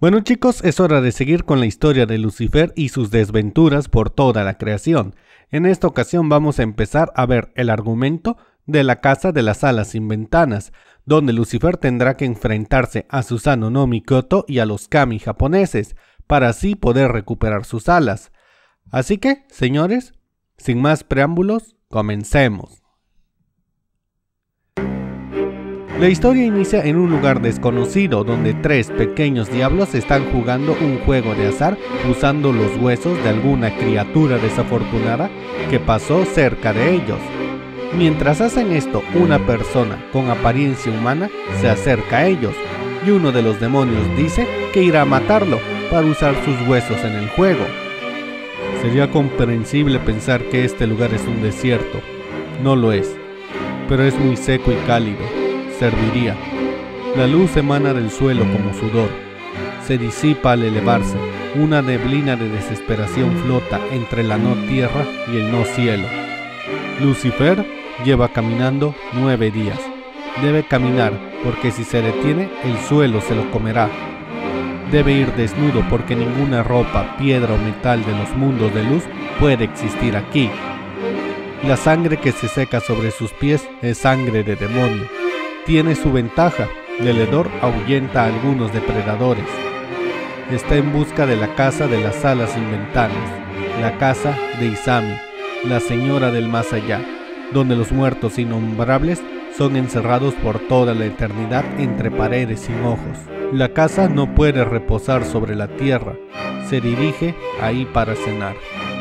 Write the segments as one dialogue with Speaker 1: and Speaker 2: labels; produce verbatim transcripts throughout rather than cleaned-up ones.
Speaker 1: Bueno chicos, es hora de seguir con la historia de Lucifer y sus desventuras por toda la creación. En esta ocasión vamos a empezar a ver el argumento de la casa de las salas sin ventanas, donde Lucifer tendrá que enfrentarse a Susanoo no Mikoto y a los kami japoneses, para así poder recuperar sus alas. Así que, señores, sin más preámbulos, comencemos. La historia inicia en un lugar desconocido donde tres pequeños diablos están jugando un juego de azar usando los huesos de alguna criatura desafortunada que pasó cerca de ellos. Mientras hacen esto, una persona con apariencia humana se acerca a ellos y uno de los demonios dice que irá a matarlo para usar sus huesos en el juego. Sería comprensible pensar que este lugar es un desierto. No lo es, pero es muy seco y cálido. Serviría. La luz emana del suelo como sudor. Se disipa al elevarse. Una neblina de desesperación flota entre la no tierra y el no cielo. Lucifer lleva caminando nueve días. Debe caminar porque si se detiene el suelo se lo comerá. Debe ir desnudo porque ninguna ropa, piedra o metal de los mundos de luz puede existir aquí. La sangre que se seca sobre sus pies es sangre de demonio. Tiene su ventaja, el hedor ahuyenta a algunos depredadores. Está en busca de la casa de las salas sin ventanas, la casa de Izami, la señora del más allá, donde los muertos innombrables son encerrados por toda la eternidad entre paredes sin ojos. La casa no puede reposar sobre la tierra, se dirige ahí para cenar.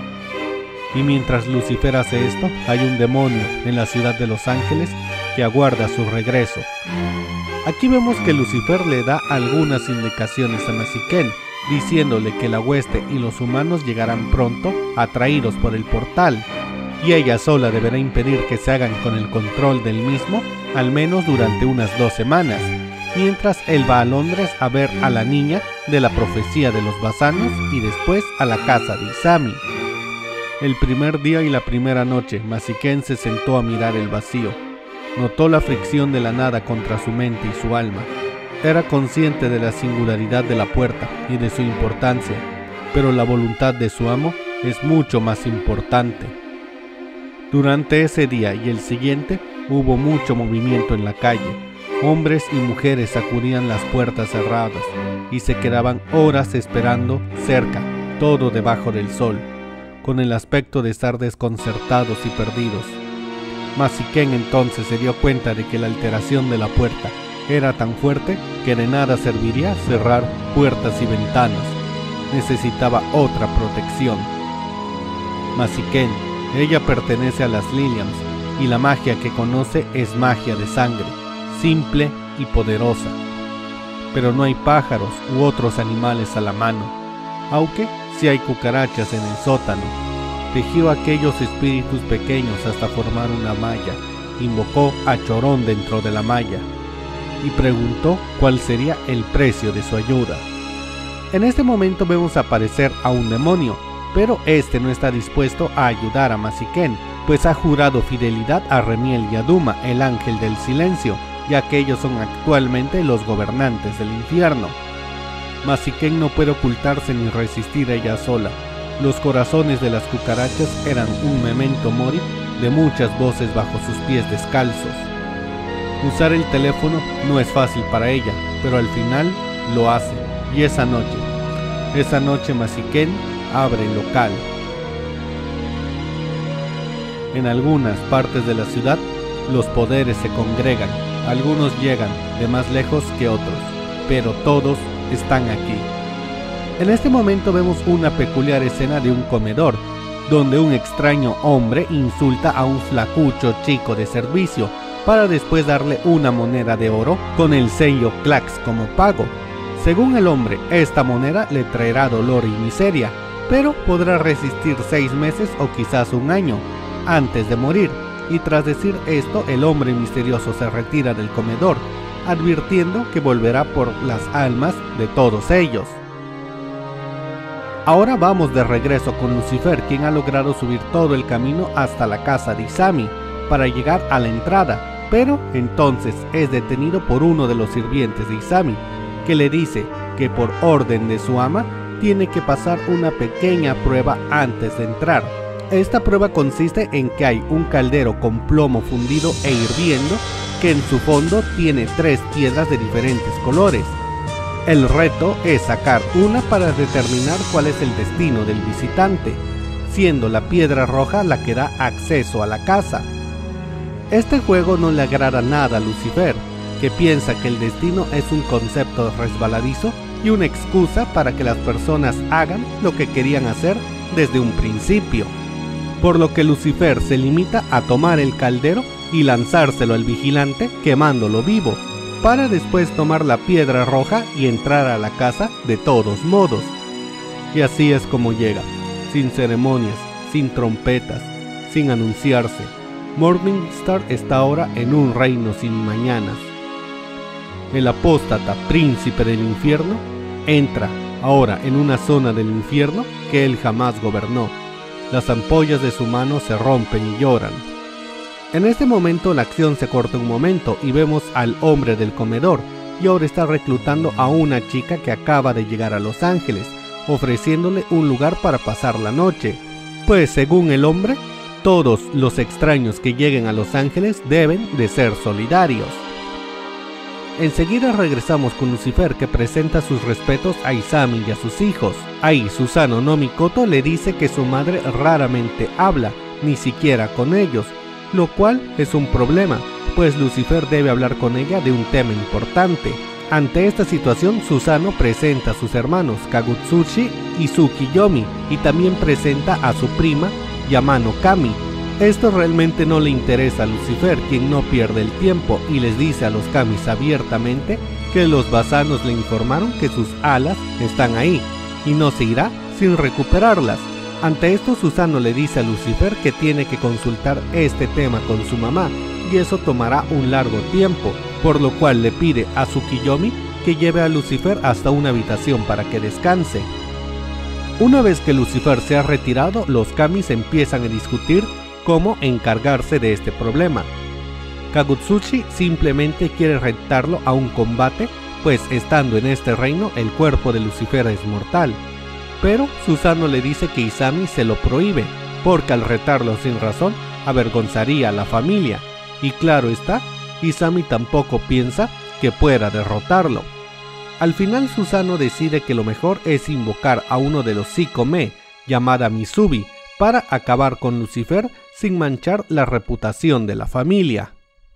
Speaker 1: Y mientras Lucifer hace esto, hay un demonio en la ciudad de Los Ángeles que aguarda su regreso. Aquí vemos que Lucifer le da algunas indicaciones a Maziken, diciéndole que la hueste y los humanos llegarán pronto, atraídos por el portal, y ella sola deberá impedir que se hagan con el control del mismo, al menos durante unas dos semanas, mientras él va a Londres a ver a la niña de la profecía de los basanos y después a la casa de Izami. El primer día y la primera noche, Maziken se sentó a mirar el vacío. Notó la fricción de la nada contra su mente y su alma. Era consciente de la singularidad de la puerta y de su importancia, pero la voluntad de su amo es mucho más importante. Durante ese día y el siguiente hubo mucho movimiento en la calle. Hombres y mujeres sacudían las puertas cerradas y se quedaban horas esperando cerca, todo debajo del sol, con el aspecto de estar desconcertados y perdidos. Maziken entonces se dio cuenta de que la alteración de la puerta era tan fuerte que de nada serviría cerrar puertas y ventanas. Necesitaba otra protección. Maziken, ella pertenece a las Lilians y la magia que conoce es magia de sangre, simple y poderosa. Pero no hay pájaros u otros animales a la mano, aunque sí hay cucarachas en el sótano. Tejió aquellos espíritus pequeños hasta formar una malla, invocó a Chorón dentro de la malla y preguntó cuál sería el precio de su ayuda. En este momento vemos aparecer a un demonio, pero este no está dispuesto a ayudar a Maziken, pues ha jurado fidelidad a Remiel y a Duma, el ángel del silencio, ya que ellos son actualmente los gobernantes del infierno. Maziken no puede ocultarse ni resistir a ella sola. Los corazones de las cucarachas eran un memento mori de muchas voces bajo sus pies descalzos. Usar el teléfono no es fácil para ella, pero al final lo hace. Y esa noche, esa noche Maziken abre el local. En algunas partes de la ciudad, los poderes se congregan. Algunos llegan de más lejos que otros, pero todos están aquí. En este momento vemos una peculiar escena de un comedor, donde un extraño hombre insulta a un flacucho chico de servicio, para después darle una moneda de oro con el sello Clax como pago. Según el hombre, esta moneda le traerá dolor y miseria, pero podrá resistir seis meses o quizás un año, antes de morir, y tras decir esto, el hombre misterioso se retira del comedor, advirtiendo que volverá por las almas de todos ellos. Ahora vamos de regreso con Lucifer, quien ha logrado subir todo el camino hasta la casa de Izami para llegar a la entrada, pero entonces es detenido por uno de los sirvientes de Izami, que le dice que por orden de su ama tiene que pasar una pequeña prueba antes de entrar. Esta prueba consiste en que hay un caldero con plomo fundido e hirviendo que en su fondo tiene tres piedras de diferentes colores. El reto es sacar una para determinar cuál es el destino del visitante, siendo la piedra roja la que da acceso a la casa. Este juego no le agrada nada a Lucifer, que piensa que el destino es un concepto resbaladizo y una excusa para que las personas hagan lo que querían hacer desde un principio. Por lo que Lucifer se limita a tomar el caldero y lanzárselo al vigilante quemándolo vivo, para después tomar la piedra roja y entrar a la casa de todos modos. Y así es como llega, sin ceremonias, sin trompetas, sin anunciarse. Morningstar está ahora en un reino sin mañanas. El apóstata príncipe del infierno entra ahora en una zona del infierno que él jamás gobernó. Las ampollas de su mano se rompen y lloran. En este momento la acción se corta un momento y vemos al hombre del comedor, y ahora está reclutando a una chica que acaba de llegar a Los Ángeles, ofreciéndole un lugar para pasar la noche, pues según el hombre, todos los extraños que lleguen a Los Ángeles deben de ser solidarios. Enseguida regresamos con Lucifer, que presenta sus respetos a Isami y a sus hijos. Ahí Susano no Mikoto le dice que su madre raramente habla, ni siquiera con ellos, lo cual es un problema, pues Lucifer debe hablar con ella de un tema importante. Ante esta situación, Susano presenta a sus hermanos Kagutsuchi y Tsukiyomi, y también presenta a su prima Yamano Kami. Esto realmente no le interesa a Lucifer, quien no pierde el tiempo y les dice a los Kamis abiertamente que los basanos le informaron que sus alas están ahí y no se irá sin recuperarlas. Ante esto, Susano le dice a Lucifer que tiene que consultar este tema con su mamá y eso tomará un largo tiempo, por lo cual le pide a Tsukiyomi que lleve a Lucifer hasta una habitación para que descanse. Una vez que Lucifer se ha retirado, los Kamis empiezan a discutir cómo encargarse de este problema. Kagutsuchi simplemente quiere retarlo a un combate, pues estando en este reino el cuerpo de Lucifer es mortal, pero Susano le dice que Isami se lo prohíbe, porque al retarlo sin razón avergonzaría a la familia, y claro está, Isami tampoco piensa que pueda derrotarlo. Al final Susano decide que lo mejor es invocar a uno de los Psycho-Me, llamada Misubi, para acabar con Lucifer sin manchar la reputación de la familia.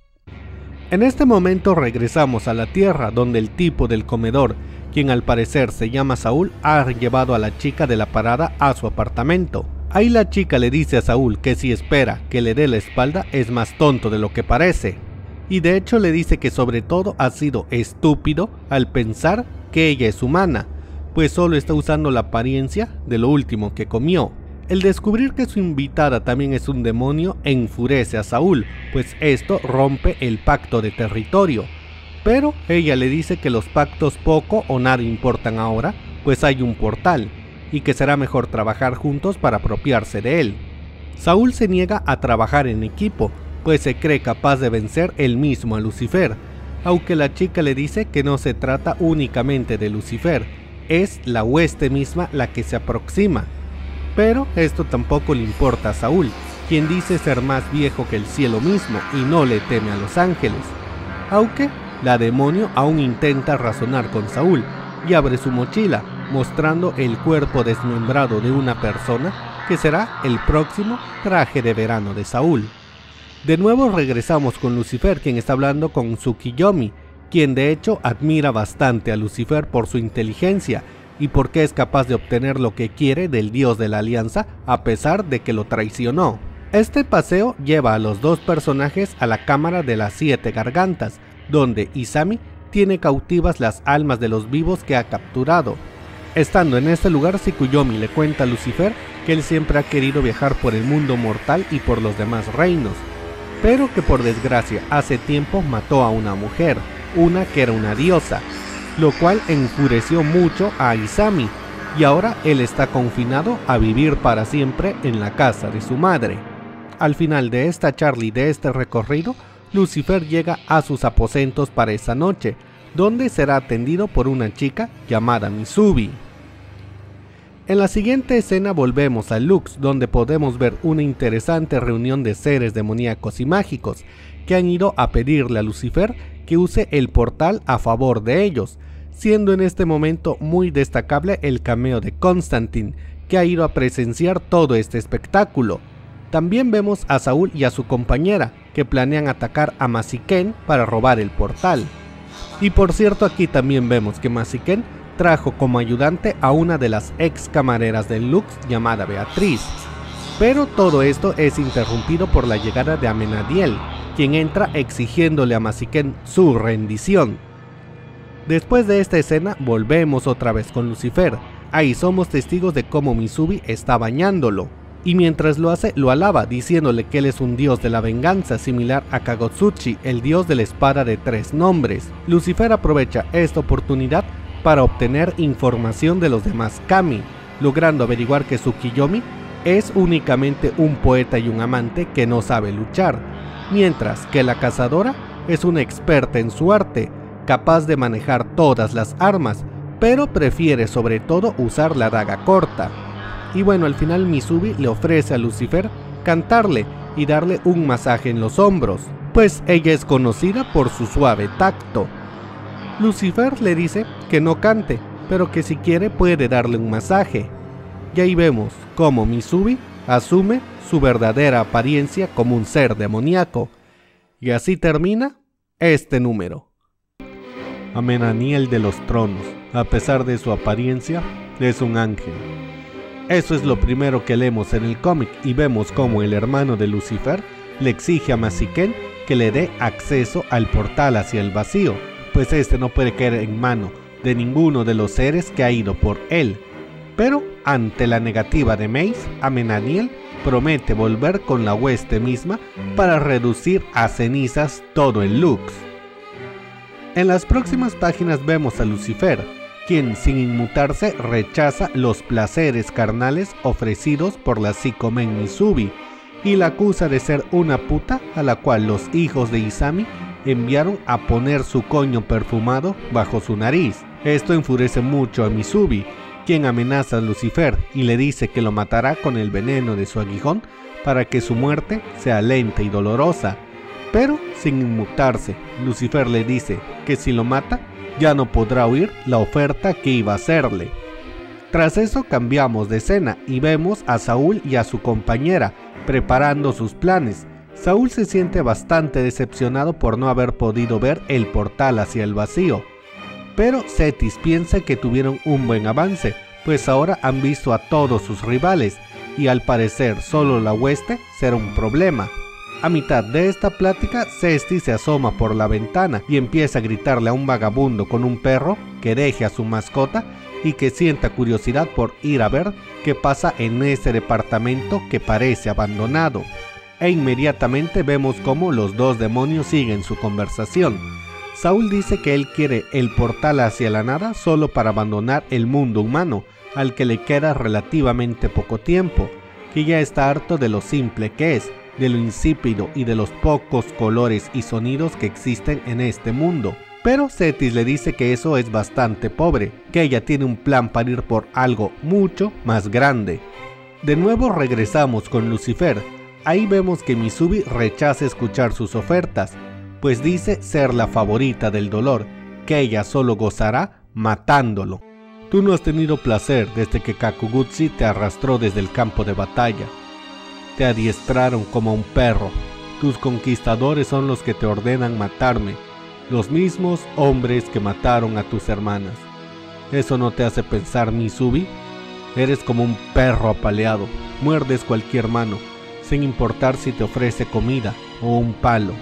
Speaker 1: En este momento regresamos a la Tierra, donde el tipo del comedor, quien al parecer se llama Saúl, ha llevado a la chica de la parada a su apartamento. Ahí la chica le dice a Saúl que si espera que le dé la espalda es más tonto de lo que parece, y de hecho le dice que sobre todo ha sido estúpido al pensar que ella es humana, pues solo está usando la apariencia de lo último que comió. El descubrir que su invitada también es un demonio enfurece a Saúl, pues esto rompe el pacto de territorio, pero ella le dice que los pactos poco o nada importan ahora, pues hay un portal, y que será mejor trabajar juntos para apropiarse de él. Saúl se niega a trabajar en equipo, pues se cree capaz de vencer él mismo a Lucifer, aunque la chica le dice que no se trata únicamente de Lucifer, es la hueste misma la que se aproxima. Pero esto tampoco le importa a Saúl, quien dice ser más viejo que el cielo mismo y no le teme a los ángeles, aunque la demonio aún intenta razonar con Saúl y abre su mochila, mostrando el cuerpo desmembrado de una persona que será el próximo traje de verano de Saúl. De nuevo regresamos con Lucifer, quien está hablando con Tsukiyomi, quien de hecho admira bastante a Lucifer por su inteligencia y porque es capaz de obtener lo que quiere del dios de la alianza a pesar de que lo traicionó. Este paseo lleva a los dos personajes a la cámara de las siete gargantas, donde Isami tiene cautivas las almas de los vivos que ha capturado. Estando en este lugar, Tsukiyomi le cuenta a Lucifer que él siempre ha querido viajar por el mundo mortal y por los demás reinos, pero que por desgracia hace tiempo mató a una mujer, una que era una diosa, lo cual enfureció mucho a Isami, y ahora él está confinado a vivir para siempre en la casa de su madre. Al final de esta charla y de este recorrido, Lucifer llega a sus aposentos para esa noche, donde será atendido por una chica llamada Misubi. En la siguiente escena volvemos a Lux, donde podemos ver una interesante reunión de seres demoníacos y mágicos que han ido a pedirle a Lucifer que use el portal a favor de ellos, siendo en este momento muy destacable el cameo de Constantine, que ha ido a presenciar todo este espectáculo. También vemos a Saúl y a su compañera, que planean atacar a Mazikén para robar el portal. Y por cierto, aquí también vemos que Mazikén trajo como ayudante a una de las ex camareras del Lux llamada Beatriz. Pero todo esto es interrumpido por la llegada de Amenadiel, quien entra exigiéndole a Mazikén su rendición. Después de esta escena volvemos otra vez con Lucifer. Ahí somos testigos de cómo Misubi está bañándolo, y mientras lo hace lo alaba diciéndole que él es un dios de la venganza similar a Kagotsuchi, el dios de la espada de tres nombres. Lucifer aprovecha esta oportunidad para obtener información de los demás kami, logrando averiguar que Tsukiyomi es únicamente un poeta y un amante que no sabe luchar, mientras que la cazadora es una experta en su arte, capaz de manejar todas las armas, pero prefiere sobre todo usar la daga corta. Y bueno, al final Misubi le ofrece a Lucifer cantarle y darle un masaje en los hombros, pues ella es conocida por su suave tacto. Lucifer le dice que no cante, pero que si quiere puede darle un masaje. Y ahí vemos cómo Misubi asume su verdadera apariencia como un ser demoníaco. Y así termina este número. Amenaniel de los tronos, a pesar de su apariencia, es un ángel. Eso es lo primero que leemos en el cómic y vemos cómo el hermano de Lucifer le exige a Mazikén que le dé acceso al portal hacia el vacío, pues este no puede caer en mano de ninguno de los seres que ha ido por él. Pero ante la negativa de Mace, Amenaniel promete volver con la hueste misma para reducir a cenizas todo el Lux. En las próximas páginas vemos a Lucifer, quien sin inmutarse rechaza los placeres carnales ofrecidos por la psicomen Misubi y la acusa de ser una puta a la cual los hijos de Izami enviaron a poner su coño perfumado bajo su nariz. Esto enfurece mucho a Misubi, quien amenaza a Lucifer y le dice que lo matará con el veneno de su aguijón para que su muerte sea lenta y dolorosa. Pero sin inmutarse, Lucifer le dice que si lo mata, ya no podrá oír la oferta que iba a hacerle. Tras eso cambiamos de escena y vemos a Saúl y a su compañera preparando sus planes. Saúl se siente bastante decepcionado por no haber podido ver el portal hacia el vacío, pero Cetis piensa que tuvieron un buen avance, pues ahora han visto a todos sus rivales y al parecer solo la hueste será un problema. A mitad de esta plática, Cesti se asoma por la ventana y empieza a gritarle a un vagabundo con un perro que deje a su mascota y que sienta curiosidad por ir a ver qué pasa en ese departamento que parece abandonado. E inmediatamente vemos cómo los dos demonios siguen su conversación. Saúl dice que él quiere el portal hacia la nada solo para abandonar el mundo humano, al que le queda relativamente poco tiempo, que ya está harto de lo simple que es, de lo insípido y de los pocos colores y sonidos que existen en este mundo. Pero Cetis le dice que eso es bastante pobre, que ella tiene un plan para ir por algo mucho más grande. De nuevo regresamos con Lucifer. Ahí vemos que Misubi rechaza escuchar sus ofertas, pues dice ser la favorita del dolor, que ella solo gozará matándolo. Tú no has tenido placer desde que Kakugutsi te arrastró desde el campo de batalla. Te adiestraron como un perro. Tus conquistadores son los que te ordenan matarme, los mismos hombres que mataron a tus hermanas. ¿Eso no te hace pensar, Misubi? Eres como un perro apaleado, muerdes cualquier mano, sin importar si te ofrece comida o un palo.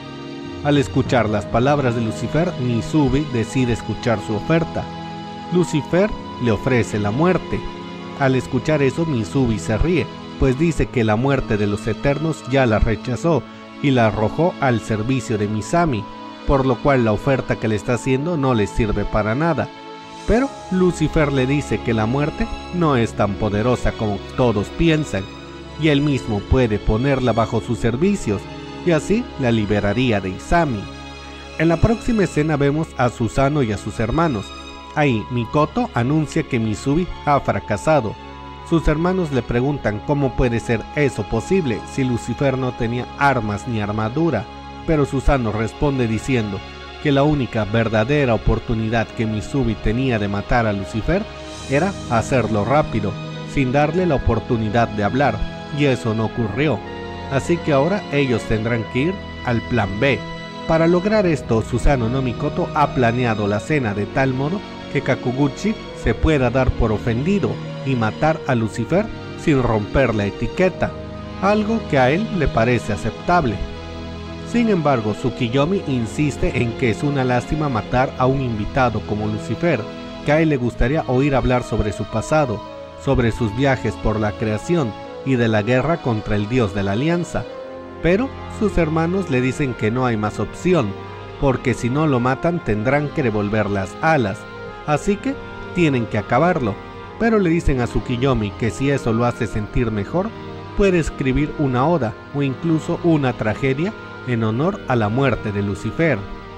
Speaker 1: Al escuchar las palabras de Lucifer, Misubi decide escuchar su oferta. Lucifer le ofrece la muerte. Al escuchar eso, Misubi se ríe, pues dice que la muerte de los Eternos ya la rechazó y la arrojó al servicio de Misami, por lo cual la oferta que le está haciendo no le sirve para nada. Pero Lucifer le dice que la muerte no es tan poderosa como todos piensan, y él mismo puede ponerla bajo sus servicios, y así la liberaría de Izami. En la próxima escena vemos a Susano y a sus hermanos. Ahí Mikoto anuncia que Misubi ha fracasado. Sus hermanos le preguntan cómo puede ser eso posible si Lucifer no tenía armas ni armadura, pero Susano responde diciendo que la única verdadera oportunidad que Misubi tenía de matar a Lucifer era hacerlo rápido, sin darle la oportunidad de hablar, y eso no ocurrió. Así que ahora ellos tendrán que ir al plan B. Para lograr esto, Susano no Mikoto ha planeado la cena de tal modo que Kakuguchi se pueda dar por ofendido y matar a Lucifer sin romper la etiqueta, algo que a él le parece aceptable. Sin embargo, Tsukiyomi insiste en que es una lástima matar a un invitado como Lucifer, que a él le gustaría oír hablar sobre su pasado, sobre sus viajes por la creación y de la guerra contra el dios de la alianza. Pero sus hermanos le dicen que no hay más opción, porque si no lo matan tendrán que devolver las alas, así que tienen que acabarlo. Pero le dicen a Tsukiyomi que si eso lo hace sentir mejor, puede escribir una oda o incluso una tragedia en honor a la muerte de Lucifer.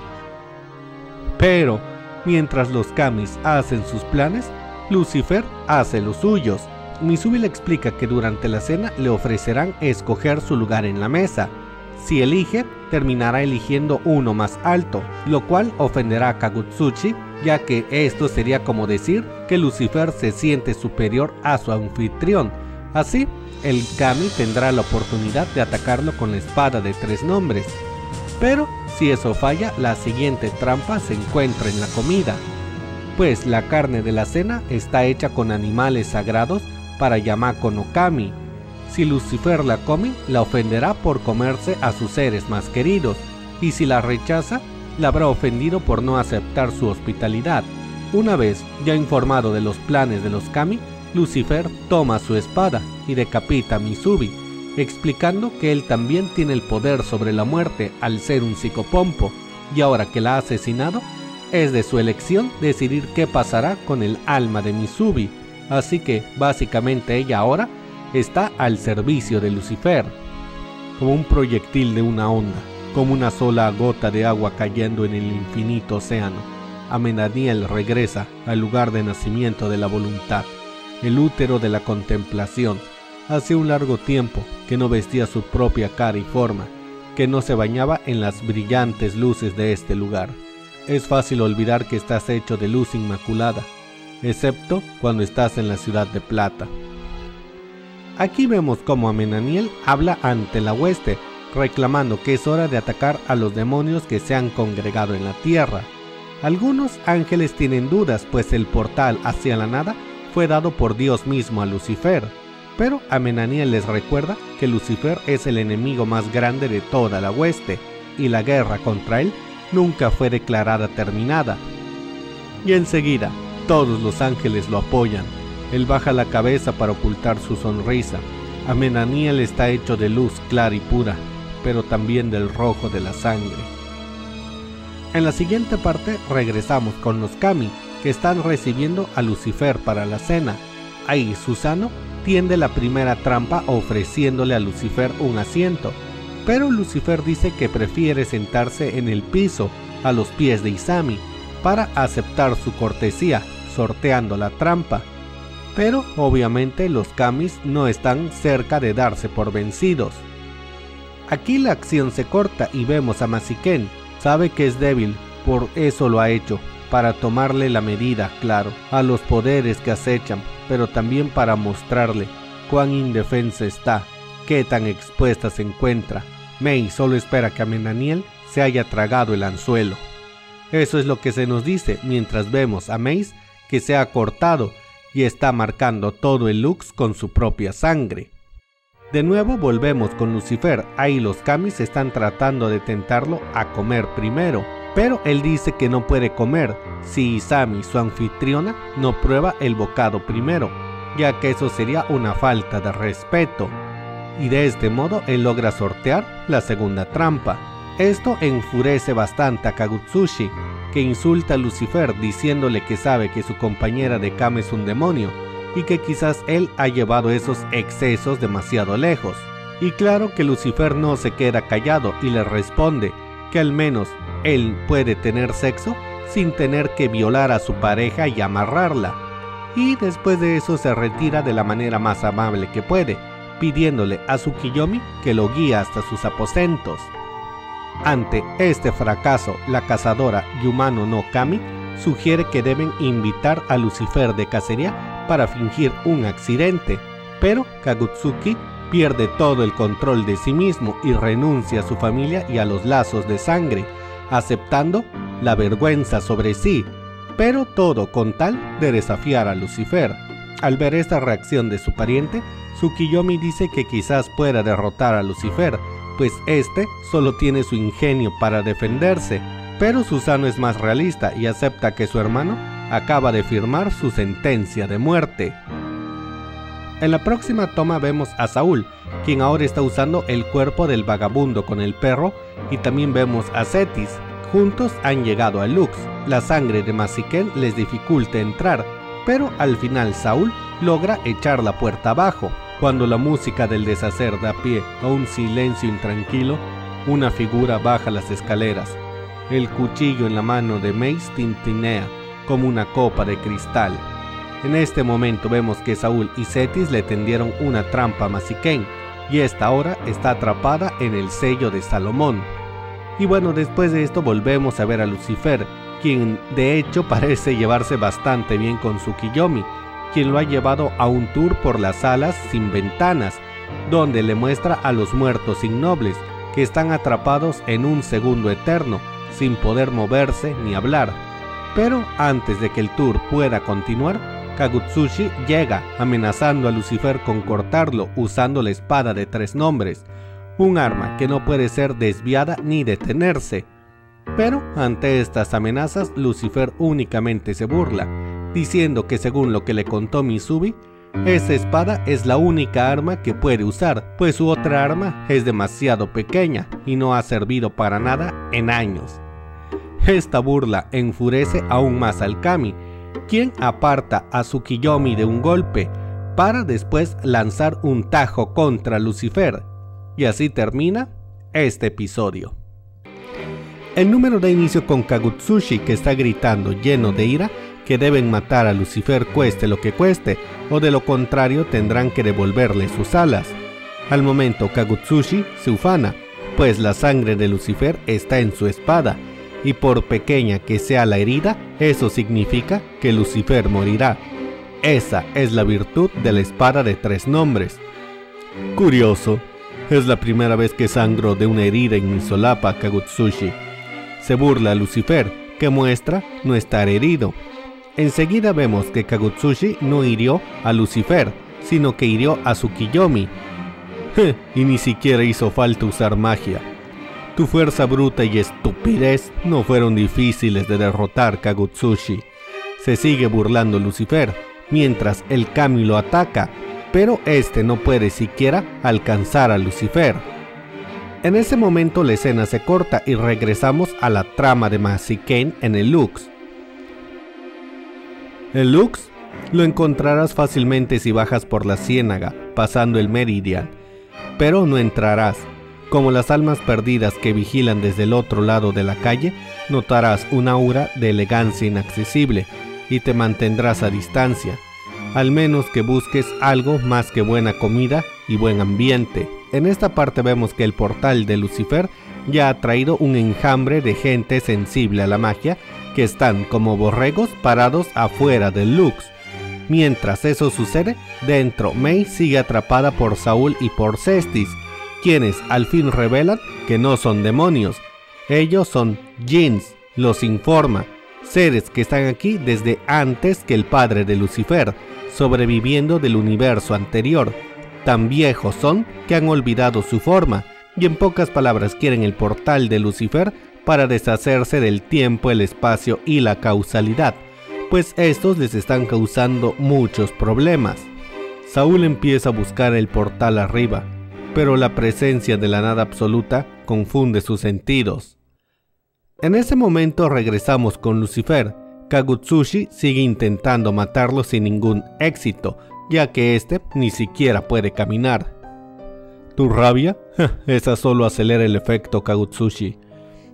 Speaker 1: Pero, mientras los kamis hacen sus planes, Lucifer hace los suyos. Misubi le explica que durante la cena le ofrecerán escoger su lugar en la mesa. Si elige, terminará eligiendo uno más alto, lo cual ofenderá a Kagutsuchi, ya que esto sería como decir que Lucifer se siente superior a su anfitrión. Así, el kami tendrá la oportunidad de atacarlo con la espada de tres nombres. Pero si eso falla, la siguiente trampa se encuentra en la comida, pues la carne de la cena está hecha con animales sagrados para Yamako no Kami. Si Lucifer la come, la ofenderá por comerse a sus seres más queridos, y si la rechaza, la habrá ofendido por no aceptar su hospitalidad. Una vez ya informado de los planes de los kami, Lucifer toma su espada y decapita a Misubi, explicando que él también tiene el poder sobre la muerte al ser un psicopompo, y ahora que la ha asesinado, es de su elección decidir qué pasará con el alma de Misubi, así que básicamente ella ahora está al servicio de Lucifer. Como un proyectil de una onda, como una sola gota de agua cayendo en el infinito océano, Amenaniel regresa al lugar de nacimiento de la voluntad, el útero de la contemplación. Hace un largo tiempo que no vestía su propia cara y forma, que no se bañaba en las brillantes luces de este lugar. Es fácil olvidar que estás hecho de luz inmaculada, excepto cuando estás en la ciudad de plata. Aquí vemos cómo Amenaniel habla ante la hueste, reclamando que es hora de atacar a los demonios que se han congregado en la tierra. Algunos ángeles tienen dudas, pues el portal hacia la nada fue dado por Dios mismo a Lucifer, pero Amenaniel les recuerda que Lucifer es el enemigo más grande de toda la hueste, y la guerra contra él nunca fue declarada terminada. Y enseguida, todos los ángeles lo apoyan. Él baja la cabeza para ocultar su sonrisa. Amenaniel está hecho de luz clara y pura, pero también del rojo de la sangre. En la siguiente parte regresamos con los kami, que están recibiendo a Lucifer para la cena. Ahí Susano tiende la primera trampa ofreciéndole a Lucifer un asiento, pero Lucifer dice que prefiere sentarse en el piso, a los pies de Isami, para aceptar su cortesía, sorteando la trampa. Pero obviamente los kamis no están cerca de darse por vencidos. Aquí la acción se corta y vemos a Masiken. Sabe que es débil, por eso lo ha hecho, para tomarle la medida, claro, a los poderes que acechan, pero también para mostrarle cuán indefensa está, qué tan expuesta se encuentra. Mei solo espera que Amenaniel se haya tragado el anzuelo. Eso es lo que se nos dice mientras vemos a Mei que se ha cortado y está marcando todo el Lux con su propia sangre. De nuevo volvemos con Lucifer. Ahí los kamis están tratando de tentarlo a comer primero, pero él dice que no puede comer si Isami, su anfitriona, no prueba el bocado primero, ya que eso sería una falta de respeto. Y de este modo él logra sortear la segunda trampa. Esto enfurece bastante a Kagutsuchi, que insulta a Lucifer diciéndole que sabe que su compañera de cama es un demonio y que quizás él ha llevado esos excesos demasiado lejos. Y claro que Lucifer no se queda callado y le responde que al menos él puede tener sexo sin tener que violar a su pareja y amarrarla. Y después de eso se retira de la manera más amable que puede, pidiéndole a Tsukiyomi que lo guíe hasta sus aposentos. Ante este fracaso, la cazadora Yumano no Kami sugiere que deben invitar a Lucifer de cacería para fingir un accidente, pero Kagutsuki pierde todo el control de sí mismo y renuncia a su familia y a los lazos de sangre, aceptando la vergüenza sobre sí, pero todo con tal de desafiar a Lucifer. Al ver esta reacción de su pariente, Tsukiyomi dice que quizás pueda derrotar a Lucifer, pues este solo tiene su ingenio para defenderse, pero Susano es más realista y acepta que su hermano acaba de firmar su sentencia de muerte. En la próxima toma vemos a Saúl, quien ahora está usando el cuerpo del vagabundo con el perro, y también vemos a Cetis. Juntos han llegado a Lux. La sangre de Maziken les dificulta entrar, pero al final Saúl logra echar la puerta abajo. Cuando la música del deshacer da pie a un silencio intranquilo, una figura baja las escaleras. El cuchillo en la mano de Mace tintinea como una copa de cristal. En este momento vemos que Saúl y Cetis le tendieron una trampa a Maziken, y esta ahora está atrapada en el sello de Salomón. Y bueno, después de esto volvemos a ver a Lucifer, quien de hecho parece llevarse bastante bien con Tsukiyomi, quien lo ha llevado a un tour por las salas sin ventanas, donde le muestra a los muertos innobles, que están atrapados en un segundo eterno, sin poder moverse ni hablar. Pero antes de que el tour pueda continuar, Kagutsushi llega amenazando a Lucifer con cortarlo usando la espada de tres nombres, un arma que no puede ser desviada ni detenerse. Pero ante estas amenazas, Lucifer únicamente se burla, diciendo que según lo que le contó Misubi, esa espada es la única arma que puede usar, pues su otra arma es demasiado pequeña y no ha servido para nada en años. Esta burla enfurece aún más al Kami, quien aparta a Tsukiyomi de un golpe, para después lanzar un tajo contra Lucifer. Y así termina este episodio. El número da inicio con Kagutsushi, que está gritando lleno de ira que deben matar a Lucifer cueste lo que cueste, o de lo contrario tendrán que devolverle sus alas. Al momento Kagutsushi se ufana, pues la sangre de Lucifer está en su espada, y por pequeña que sea la herida, eso significa que Lucifer morirá. Esa es la virtud de la espada de tres nombres. Curioso, es la primera vez que sangro de una herida en mi solapa, Kagutsushi. Se burla a Lucifer, que muestra no estar herido. Enseguida vemos que Kagutsushi no hirió a Lucifer, sino que hirió a Tsukiyomi. Y ni siquiera hizo falta usar magia. Tu fuerza bruta y estupidez no fueron difíciles de derrotar, Kagutsushi. Se sigue burlando Lucifer, mientras el Kami lo ataca, pero este no puede siquiera alcanzar a Lucifer. En ese momento la escena se corta y regresamos a la trama de Maziken en el Lux. El Lux lo encontrarás fácilmente si bajas por la ciénaga, pasando el Meridian, pero no entrarás. Como las almas perdidas que vigilan desde el otro lado de la calle, notarás un aura de elegancia inaccesible y te mantendrás a distancia, al menos que busques algo más que buena comida y buen ambiente. En esta parte vemos que el portal de Lucifer ya ha traído un enjambre de gente sensible a la magia que están como borregos parados afuera del Lux. Mientras eso sucede, dentro Mei sigue atrapada por Saúl y por Cestis, quienes al fin revelan que no son demonios, ellos son Jinns, los informa, seres que están aquí desde antes que el padre de Lucifer, sobreviviendo del universo anterior. Tan viejos son que han olvidado su forma, y en pocas palabras quieren el portal de Lucifer para deshacerse del tiempo, el espacio y la causalidad, pues estos les están causando muchos problemas. Saúl empieza a buscar el portal arriba, pero la presencia de la nada absoluta confunde sus sentidos. En ese momento regresamos con Lucifer. Kagutsushi sigue intentando matarlo sin ningún éxito, ya que este ni siquiera puede caminar. ¿Tu rabia? Esa solo acelera el efecto, Kagutsushi.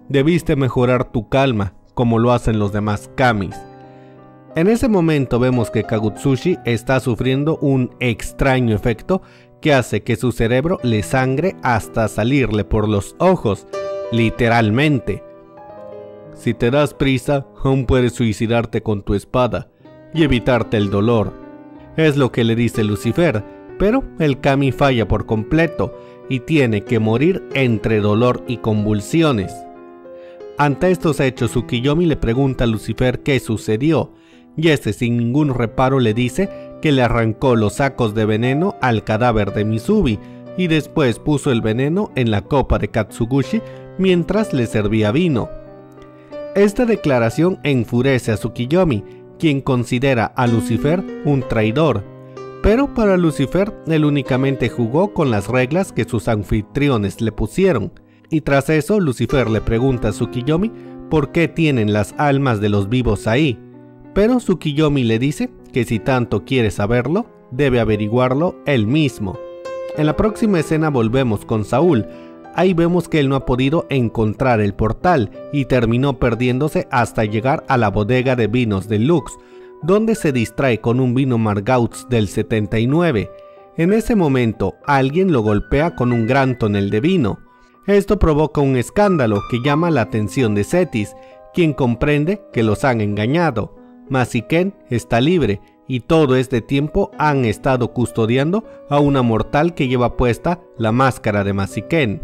Speaker 1: Debiste mejorar tu calma, como lo hacen los demás kamis. En ese momento vemos que Kagutsushi está sufriendo un extraño efecto que hace que su cerebro le sangre hasta salirle por los ojos, literalmente. Si te das prisa, aún puedes suicidarte con tu espada y evitarte el dolor. Es lo que le dice Lucifer, pero el kami falla por completo y tiene que morir entre dolor y convulsiones. Ante estos hechos, Tsukiyomi le pregunta a Lucifer qué sucedió, y este sin ningún reparo le dice que le arrancó los sacos de veneno al cadáver de Misubi y después puso el veneno en la copa de Katsugushi mientras le servía vino. Esta declaración enfurece a Tsukiyomi, quien considera a Lucifer un traidor, pero para Lucifer él únicamente jugó con las reglas que sus anfitriones le pusieron, y tras eso Lucifer le pregunta a Tsukiyomi por qué tienen las almas de los vivos ahí, pero Tsukiyomi le dice que si tanto quiere saberlo, debe averiguarlo él mismo. En la próxima escena volvemos con Saúl. Ahí vemos que él no ha podido encontrar el portal y terminó perdiéndose hasta llegar a la bodega de vinos de Lux, donde se distrae con un vino Margaux del setenta y nueve. En ese momento, alguien lo golpea con un gran tonel de vino. Esto provoca un escándalo que llama la atención de Cetis, quien comprende que los han engañado. Masiken está libre y todo este tiempo han estado custodiando a una mortal que lleva puesta la máscara de Masiken.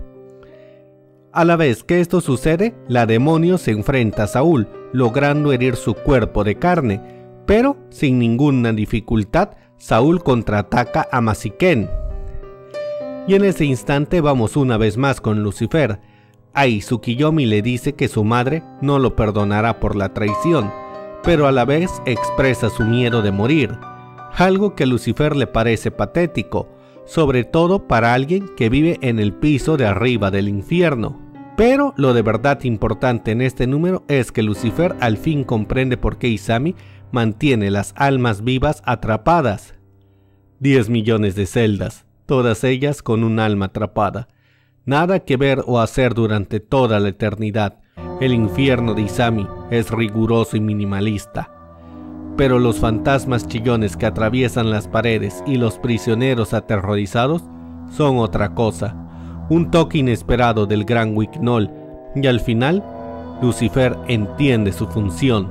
Speaker 1: A la vez que esto sucede, la demonio se enfrenta a Saúl, logrando herir su cuerpo de carne, pero sin ninguna dificultad Saúl contraataca a Masiken. Y en ese instante vamos una vez más con Lucifer. Ahí Tsukiyomi le dice que su madre no lo perdonará por la traición, pero a la vez expresa su miedo de morir, algo que a Lucifer le parece patético, sobre todo para alguien que vive en el piso de arriba del infierno. Pero lo de verdad importante en este número es que Lucifer al fin comprende por qué Izami mantiene las almas vivas atrapadas. diez millones de celdas, todas ellas con un alma atrapada. Nada que ver o hacer durante toda la eternidad. El infierno de Izami es riguroso y minimalista. Pero los fantasmas chillones que atraviesan las paredes y los prisioneros aterrorizados son otra cosa. Un toque inesperado del gran Wicknoll, y al final, Lucifer entiende su función.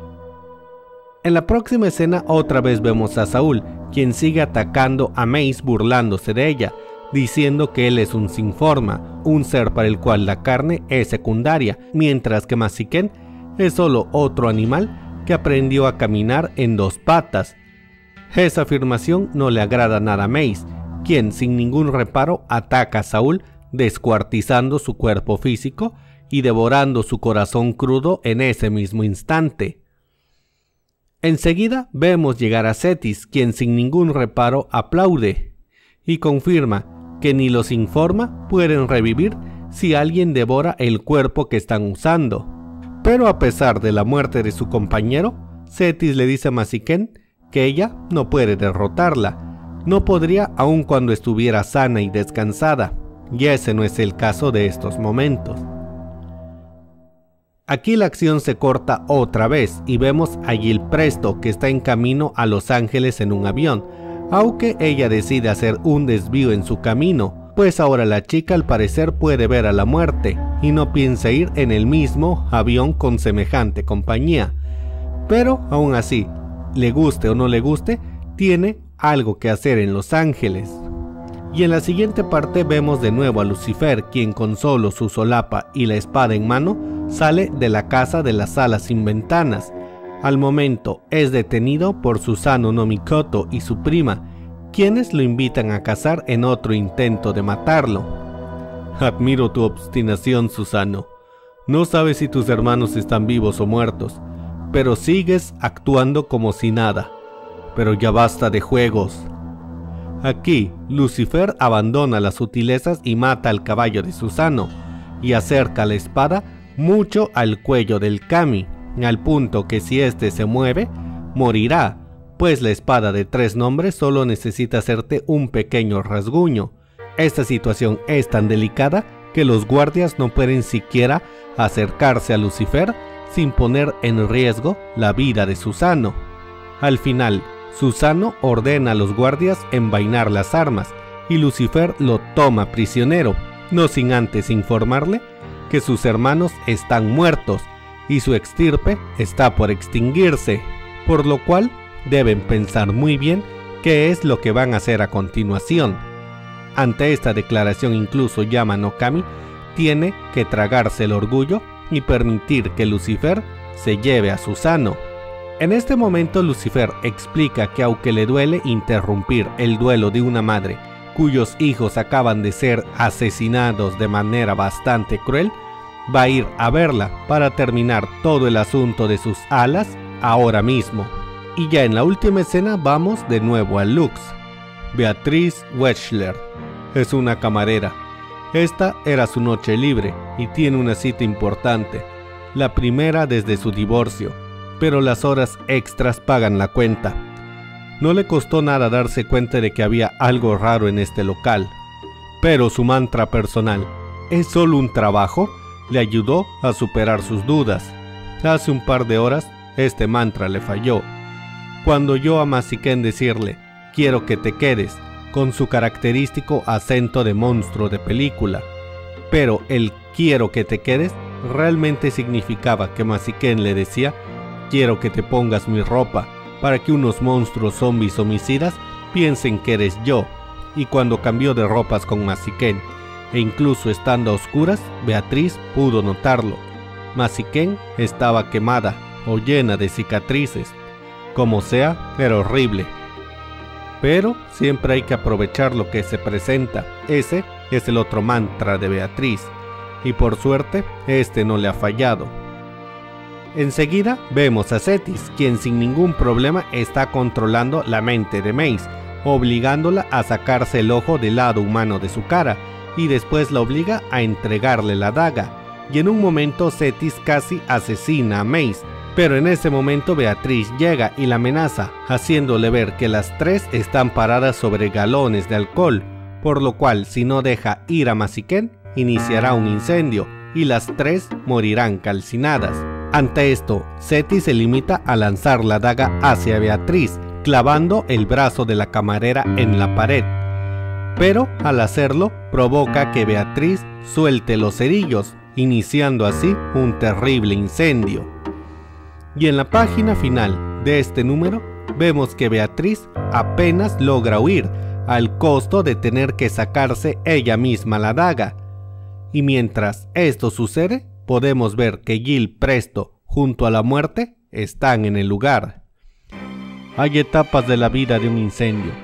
Speaker 1: En la próxima escena otra vez vemos a Saúl, quien sigue atacando a Mace burlándose de ella, diciendo que él es un sin forma, un ser para el cual la carne es secundaria, mientras que Masiken es solo otro animal que aprendió a caminar en dos patas. Esa afirmación no le agrada nada a Mace, quien sin ningún reparo ataca a Saúl, descuartizando su cuerpo físico y devorando su corazón crudo en ese mismo instante. Enseguida vemos llegar a Cetis, quien sin ningún reparo aplaude y confirma que ni los informa pueden revivir si alguien devora el cuerpo que están usando. Pero a pesar de la muerte de su compañero, Cetis le dice a Masiken que ella no puede derrotarla, no podría aun cuando estuviera sana y descansada, y ese no es el caso de estos momentos. Aquí la acción se corta otra vez y vemos a Gil Presto, que está en camino a Los Ángeles en un avión, aunque ella decide hacer un desvío en su camino, pues ahora la chica al parecer puede ver a la muerte y no piensa ir en el mismo avión con semejante compañía. Pero aún así, le guste o no le guste, tiene algo que hacer en Los Ángeles. Y en la siguiente parte vemos de nuevo a Lucifer, quien con solo su solapa y la espada en mano sale de la casa de las salas sin ventanas. Al momento es detenido por Susano no Mikoto y su prima, quienes lo invitan a cazar en otro intento de matarlo. Admiro tu obstinación, Susano. No sabes si tus hermanos están vivos o muertos, pero sigues actuando como si nada. Pero ya basta de juegos. Aquí, Lucifer abandona las sutilezas y mata al caballo de Susano, y acerca la espada mucho al cuello del kami, al punto que si éste se mueve, morirá, pues la espada de tres nombres solo necesita hacerte un pequeño rasguño. Esta situación es tan delicada que los guardias no pueden siquiera acercarse a Lucifer sin poner en riesgo la vida de Susano. Al final, Susano ordena a los guardias envainar las armas y Lucifer lo toma prisionero, no sin antes informarle que sus hermanos están muertos y su extirpe está por extinguirse, por lo cual deben pensar muy bien qué es lo que van a hacer a continuación. Ante esta declaración incluso Yama no Kami tiene que tragarse el orgullo y permitir que Lucifer se lleve a Susano. En este momento Lucifer explica que aunque le duele interrumpir el duelo de una madre cuyos hijos acaban de ser asesinados de manera bastante cruel, va a ir a verla para terminar todo el asunto de sus alas ahora mismo. Y ya en la última escena vamos de nuevo a Lux. Beatriz Wechsler es una camarera. Esta era su noche libre y tiene una cita importante, la primera desde su divorcio, pero las horas extras pagan la cuenta. No le costó nada darse cuenta de que había algo raro en este local, pero su mantra personal, ¿es solo un trabajo?, le ayudó a superar sus dudas. Hace un par de horas este mantra le falló, cuando oyó a Masiken decirle «quiero que te quedes», con su característico acento de monstruo de película. Pero el «quiero que te quedes» realmente significaba que Masiken le decía «quiero que te pongas mi ropa para que unos monstruos zombies homicidas piensen que eres yo». Y cuando cambió de ropas con Masiken, e incluso estando a oscuras, Beatriz pudo notarlo. Masiken estaba quemada o llena de cicatrices. Como sea, era horrible. Pero siempre hay que aprovechar lo que se presenta. Ese es el otro mantra de Beatriz. Y por suerte, este no le ha fallado. Enseguida vemos a Cetis, quien sin ningún problema está controlando la mente de Mace, obligándola a sacarse el ojo del lado humano de su cara, y después la obliga a entregarle la daga. Y en un momento Cetis casi asesina a Mace. Pero en ese momento Beatriz llega y la amenaza, haciéndole ver que las tres están paradas sobre galones de alcohol, por lo cual si no deja ir a Masiken, iniciará un incendio y las tres morirán calcinadas. Ante esto, Cetis se limita a lanzar la daga hacia Beatriz, clavando el brazo de la camarera en la pared. Pero al hacerlo, provoca que Beatriz suelte los cerillos, iniciando así un terrible incendio. Y en la página final de este número vemos que Beatriz apenas logra huir, al costo de tener que sacarse ella misma la daga. Y mientras esto sucede, podemos ver que Gil Presto junto a la muerte están en el lugar. Hay etapas de la vida de un incendio.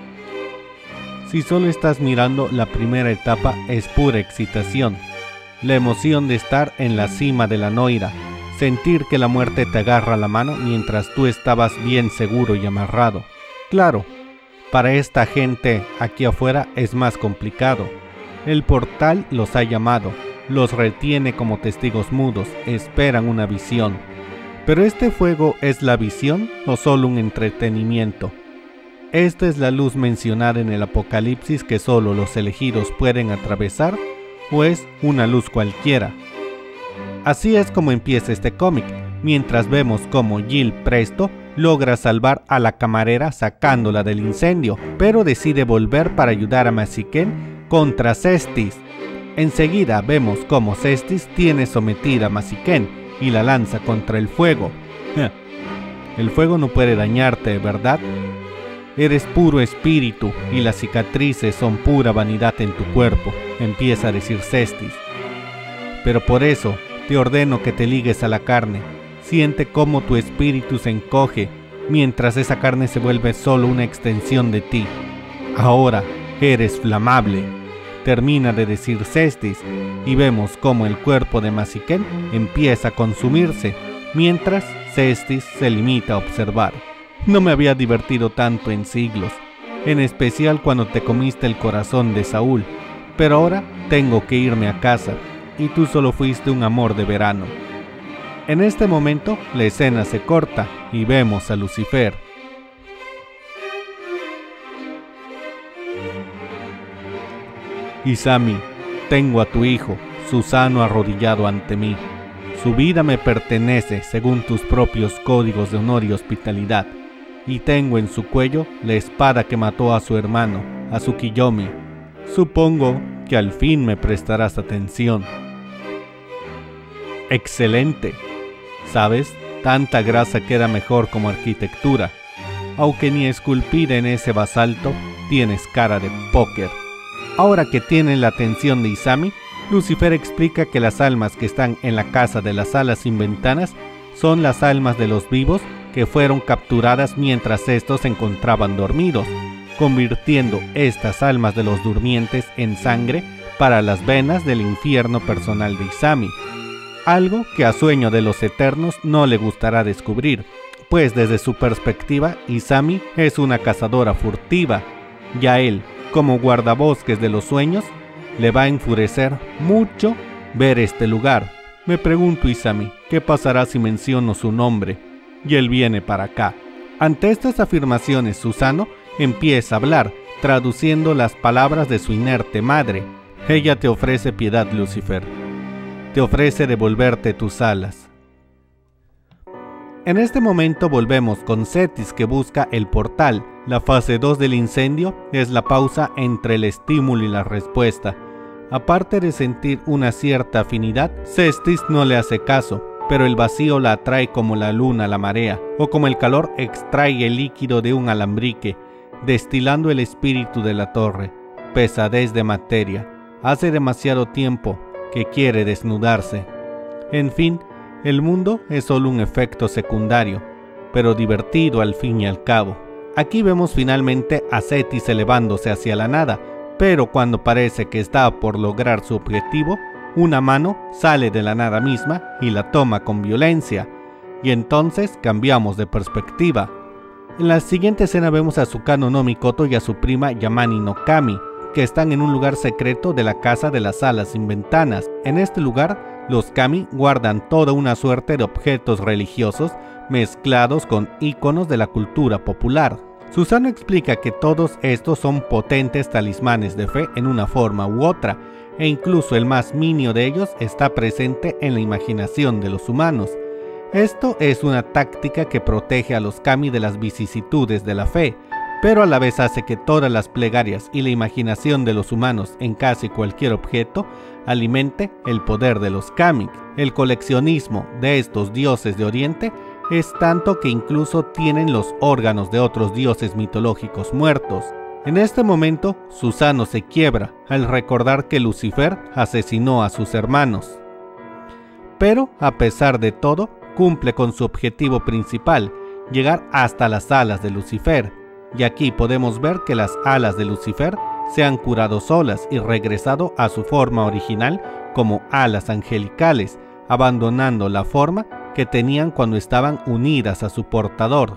Speaker 1: Si solo estás mirando la primera etapa es pura excitación, la emoción de estar en la cima de la noira, sentir que la muerte te agarra la mano mientras tú estabas bien seguro y amarrado. Claro, para esta gente aquí afuera es más complicado. El portal los ha llamado, los retiene como testigos mudos, esperan una visión. Pero este fuego, ¿es la visión o solo un entretenimiento? Esta es la luz mencionada en el Apocalipsis que solo los elegidos pueden atravesar, ¿o es una luz cualquiera? Así es como empieza este cómic, mientras vemos cómo Gil Presto logra salvar a la camarera sacándola del incendio, pero decide volver para ayudar a Masiken contra Cestis. Enseguida vemos cómo Cestis tiene sometida a Masiken y la lanza contra el fuego. El fuego no puede dañarte, ¿verdad? Eres puro espíritu y las cicatrices son pura vanidad en tu cuerpo, empieza a decir Cestis. Pero por eso te ordeno que te ligues a la carne. Siente cómo tu espíritu se encoge, mientras esa carne se vuelve solo una extensión de ti. Ahora eres flamable, termina de decir Cestis, y vemos cómo el cuerpo de Masiken empieza a consumirse, mientras Cestis se limita a observar. No me había divertido tanto en siglos, en especial cuando te comiste el corazón de Saúl, pero ahora tengo que irme a casa. Y tú solo fuiste un amor de verano. En este momento la escena se corta y vemos a Lucifer. Isami, tengo a tu hijo, Susano arrodillado ante mí. Su vida me pertenece según tus propios códigos de honor y hospitalidad, y tengo en su cuello la espada que mató a su hermano, a Tsukiyomi. Supongo que al fin me prestarás atención. Excelente. ¿Sabes? Tanta grasa queda mejor como arquitectura. Aunque ni esculpida en ese basalto, tienes cara de póker. Ahora que tienes la atención de Isami, Lucifer explica que las almas que están en la casa de las alas sin ventanas son las almas de los vivos que fueron capturadas mientras estos se encontraban dormidos, convirtiendo estas almas de los durmientes en sangre para las venas del infierno personal de Isami. Algo que a Sueño de los Eternos no le gustará descubrir, pues desde su perspectiva Isami es una cazadora furtiva, y a él, como guardabosques de los sueños, le va a enfurecer mucho ver este lugar. Me pregunto, Isami, ¿qué pasará si menciono su nombre? Y él viene para acá. Ante estas afirmaciones, Susano empieza a hablar, traduciendo las palabras de su inerte madre. Ella te ofrece piedad, Lucifer. Te ofrece devolverte tus alas. En este momento volvemos con Cetis, que busca el portal. La fase dos del incendio es la pausa entre el estímulo y la respuesta. Aparte de sentir una cierta afinidad, Cetis no le hace caso, pero el vacío la atrae como la luna a la marea, o como el calor extrae el líquido de un alambrique, destilando el espíritu de la torre. Pesadez de materia. Hace demasiado tiempo que quiere desnudarse. En fin, el mundo es solo un efecto secundario, pero divertido al fin y al cabo. Aquí vemos finalmente a Cetis elevándose hacia la nada, pero cuando parece que está por lograr su objetivo, una mano sale de la nada misma y la toma con violencia, y entonces cambiamos de perspectiva. En la siguiente escena vemos a Sukano no Mikoto y a su prima Yamani no Kami, que están en un lugar secreto de la casa de las alas sin ventanas. En este lugar, los Kami guardan toda una suerte de objetos religiosos mezclados con íconos de la cultura popular. Susano explica que todos estos son potentes talismanes de fe en una forma u otra, e incluso el más minio de ellos está presente en la imaginación de los humanos. Esto es una táctica que protege a los Kami de las vicisitudes de la fe, pero a la vez hace que todas las plegarias y la imaginación de los humanos en casi cualquier objeto alimente el poder de los Kami. El coleccionismo de estos dioses de Oriente es tanto que incluso tienen los órganos de otros dioses mitológicos muertos. En este momento, Susano se quiebra al recordar que Lucifer asesinó a sus hermanos. Pero, a pesar de todo, cumple con su objetivo principal, llegar hasta las alas de Lucifer. Y aquí podemos ver que las alas de Lucifer se han curado solas y regresado a su forma original como alas angelicales, abandonando la forma que tenían cuando estaban unidas a su portador.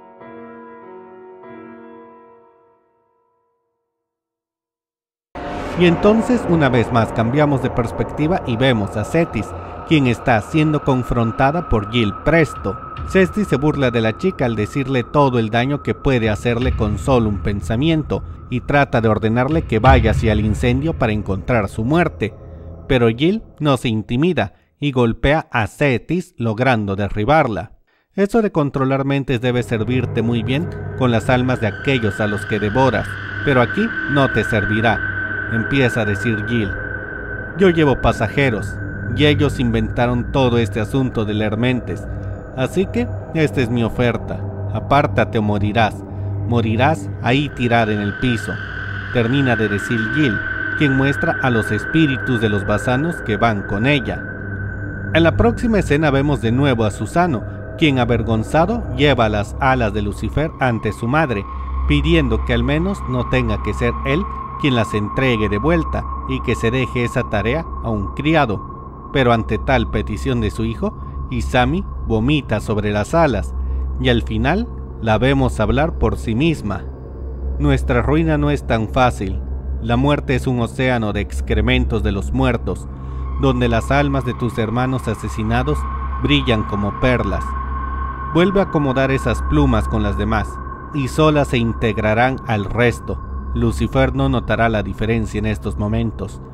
Speaker 1: Y entonces una vez más cambiamos de perspectiva y vemos a Cetis, quien está siendo confrontada por Gil Presto. Cetis se burla de la chica al decirle todo el daño que puede hacerle con solo un pensamiento y trata de ordenarle que vaya hacia el incendio para encontrar su muerte. Pero Gil no se intimida y golpea a Cetis logrando derribarla. Eso de controlar mentes debe servirte muy bien con las almas de aquellos a los que devoras, pero aquí no te servirá, empieza a decir Gil. Yo llevo pasajeros, y ellos inventaron todo este asunto de leer mentes, así que esta es mi oferta, apártate o morirás, morirás ahí tirada en el piso, termina de decir Gil, quien muestra a los espíritus de los basanos que van con ella. En la próxima escena vemos de nuevo a Susano, quien avergonzado lleva las alas de Lucifer ante su madre, pidiendo que al menos no tenga que ser él quien las entregue de vuelta y que se deje esa tarea a un criado. Pero ante tal petición de su hijo, Isami vomita sobre las alas y al final la vemos hablar por sí misma. Nuestra ruina no es tan fácil. La muerte es un océano de excrementos de los muertos, donde las almas de tus hermanos asesinados brillan como perlas. Vuelve a acomodar esas plumas con las demás, y solas se integrarán al resto. Lucifer no notará la diferencia en estos momentos.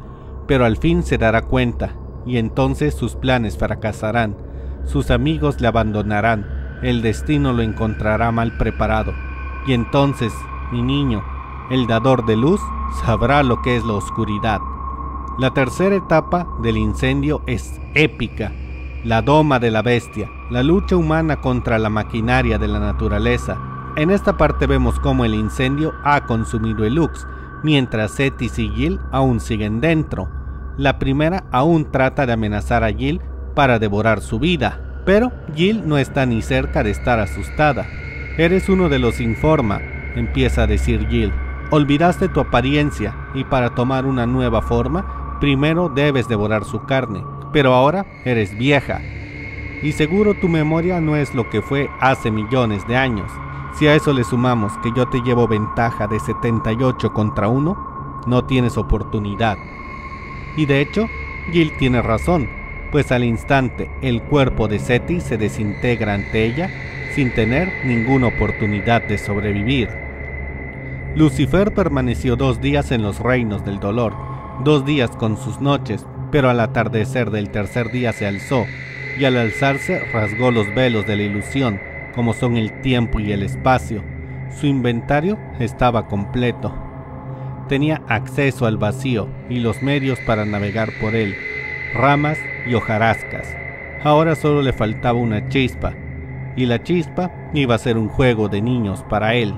Speaker 1: pero al fin se dará cuenta, y entonces sus planes fracasarán, sus amigos le abandonarán, el destino lo encontrará mal preparado, y entonces, mi niño, el dador de luz, sabrá lo que es la oscuridad. La tercera etapa del incendio es épica, la doma de la bestia, la lucha humana contra la maquinaria de la naturaleza. En esta parte vemos cómo el incendio ha consumido el Lux, mientras Cetis y Jill aún siguen dentro. La primera aún trata de amenazar a Jill para devorar su vida, pero Jill no está ni cerca de estar asustada. Eres uno de los Informa, empieza a decir Jill. Olvidaste tu apariencia y para tomar una nueva forma, primero debes devorar su carne, pero ahora eres vieja. Y seguro tu memoria no es lo que fue hace millones de años. Si a eso le sumamos que yo te llevo ventaja de setenta y ocho contra uno, no tienes oportunidad. Y de hecho, Jill tiene razón, pues al instante el cuerpo de Cetis se desintegra ante ella sin tener ninguna oportunidad de sobrevivir. Lucifer permaneció dos días en los reinos del dolor, dos días con sus noches, pero al atardecer del tercer día se alzó, y al alzarse rasgó los velos de la ilusión, como son el tiempo y el espacio. Su inventario estaba completo. Tenía acceso al vacío y los medios para navegar por él, ramas y hojarascas. Ahora solo le faltaba una chispa, y la chispa iba a ser un juego de niños para él.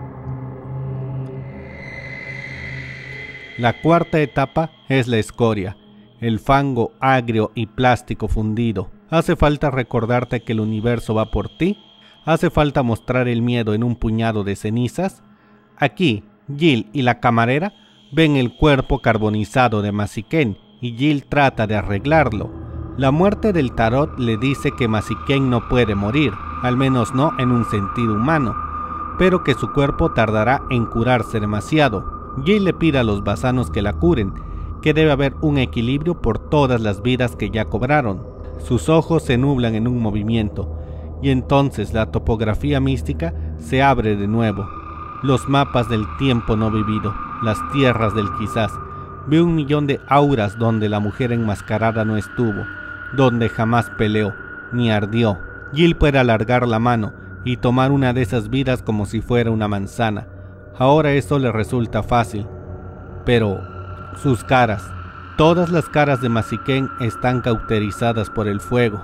Speaker 1: La cuarta etapa es la escoria, el fango agrio y plástico fundido. Hace falta recordarte que el universo va por ti. ¿Hace falta mostrar el miedo en un puñado de cenizas? Aquí, Jill y la camarera ven el cuerpo carbonizado de Mazikeen y Jill trata de arreglarlo. La muerte del tarot le dice que Mazikeen no puede morir, al menos no en un sentido humano, pero que su cuerpo tardará en curarse demasiado. Jill le pide a los basanos que la curen, que debe haber un equilibrio por todas las vidas que ya cobraron. Sus ojos se nublan en un movimiento, y entonces la topografía mística se abre de nuevo. Los mapas del tiempo no vivido, las tierras del quizás. Ve un millón de auras donde la mujer enmascarada no estuvo, donde jamás peleó, ni ardió. Jill puede alargar la mano y tomar una de esas vidas como si fuera una manzana. Ahora eso le resulta fácil, pero sus caras, todas las caras de Mazikeen están cauterizadas por el fuego.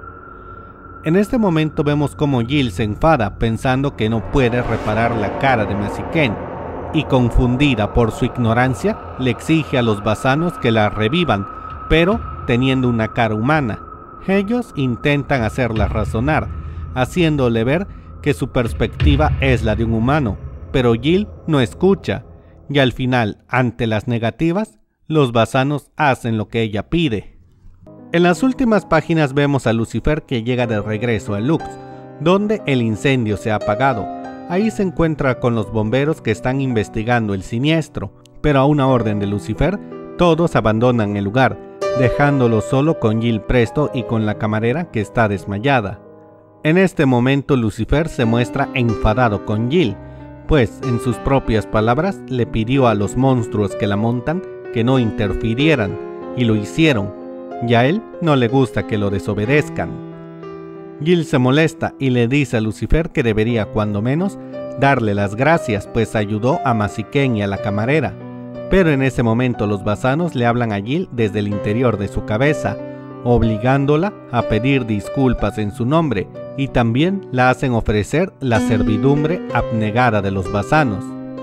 Speaker 1: En este momento vemos cómo Jill se enfada pensando que no puede reparar la cara de Mazikeen y confundida por su ignorancia le exige a los basanos que la revivan, pero teniendo una cara humana. Ellos intentan hacerla razonar, haciéndole ver que su perspectiva es la de un humano, pero Jill no escucha, y al final, ante las negativas, los basanos hacen lo que ella pide. En las últimas páginas vemos a Lucifer que llega de regreso a Lux, donde el incendio se ha apagado. Ahí se encuentra con los bomberos que están investigando el siniestro, pero a una orden de Lucifer, todos abandonan el lugar, dejándolo solo con Jill Presto y con la camarera que está desmayada. En este momento Lucifer se muestra enfadado con Jill, pues en sus propias palabras le pidió a los monstruos que la montan que no interfirieran, y lo hicieron, y a él no le gusta que lo desobedezcan. Jill se molesta y le dice a Lucifer que debería cuando menos darle las gracias, pues ayudó a Mazikeen y a la camarera, pero en ese momento los basanos le hablan a Jill desde el interior de su cabeza, obligándola a pedir disculpas en su nombre, y también la hacen ofrecer la servidumbre abnegada de los basanos.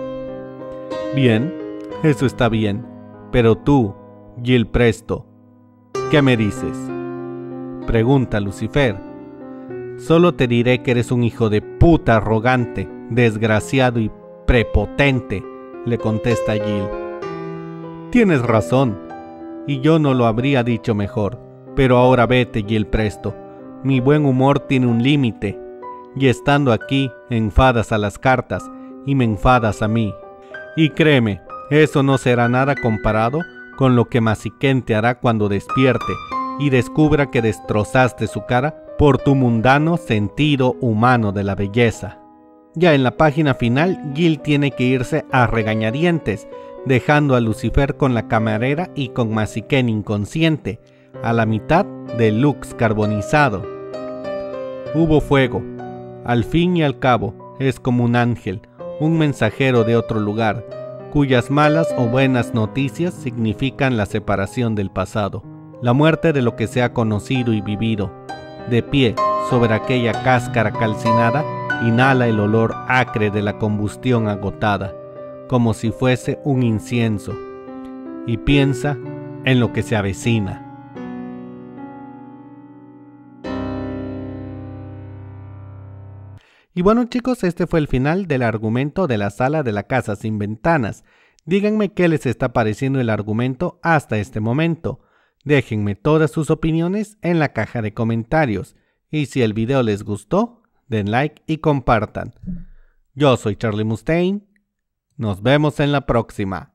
Speaker 1: Bien, eso está bien, pero tú, Jill Presto, ¿qué me dices?, pregunta Lucifer. Solo te diré que eres un hijo de puta arrogante, desgraciado y prepotente, le contesta Jill. Tienes razón, y yo no lo habría dicho mejor, pero ahora vete, Jill Presto. Mi buen humor tiene un límite, y estando aquí enfadas a las cartas y me enfadas a mí. Y créeme, eso no será nada comparado con lo que Mazikeen te hará cuando despierte y descubra que destrozaste su cara por tu mundano sentido humano de la belleza. Ya en la página final, Jill tiene que irse a regañadientes, dejando a Lucifer con la camarera y con Mazikeen inconsciente, a la mitad de Lux carbonizado. Hubo fuego. Al fin y al cabo, es como un ángel, un mensajero de otro lugar, cuyas malas o buenas noticias significan la separación del pasado, la muerte de lo que se ha conocido y vivido. De pie sobre aquella cáscara calcinada, inhala el olor acre de la combustión agotada, como si fuese un incienso, y piensa en lo que se avecina. Y bueno chicos, este fue el final del argumento de la sala de la casa sin ventanas. Díganme qué les está pareciendo el argumento hasta este momento. Déjenme todas sus opiniones en la caja de comentarios. Y si el video les gustó, den like y compartan. Yo soy Charlie Mustaine. Nos vemos en la próxima.